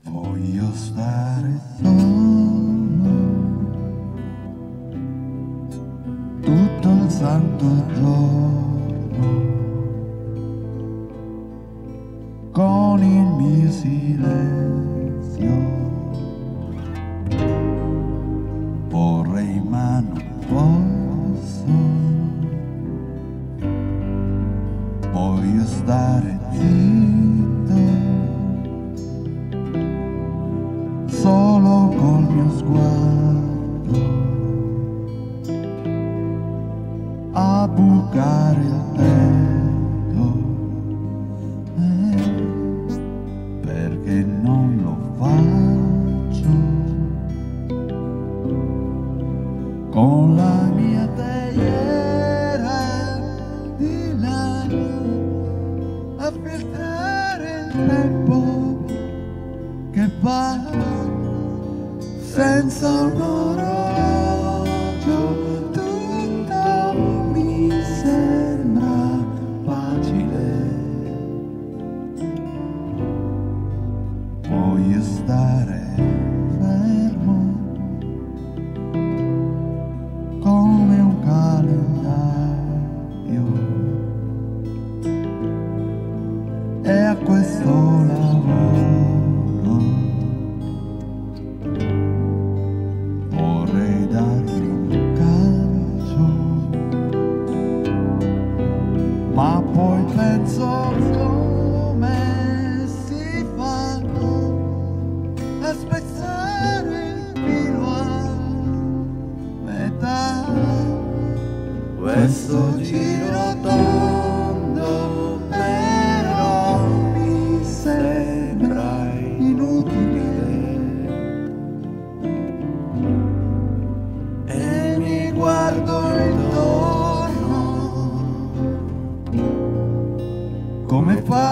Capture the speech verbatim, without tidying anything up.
Voglio stare solo tutto il santo giorno con il mio silenzio. Vorrei ma non posso, voglio stare zitto solo col mio sguardo a bucare il tetto, eh, perché non lo faccio con la mia teiera di là a filtrare il tempo che passa senza un orologio. Tutto mi sembra facile, voglio stare fermo come un calendario, e a questo lavoro vorrei dargli un calcio, ma poi penso come si fa a spezzare il filo a metà. Questo giro tondo però mi sembra inutile, e mi guardo intorno come fa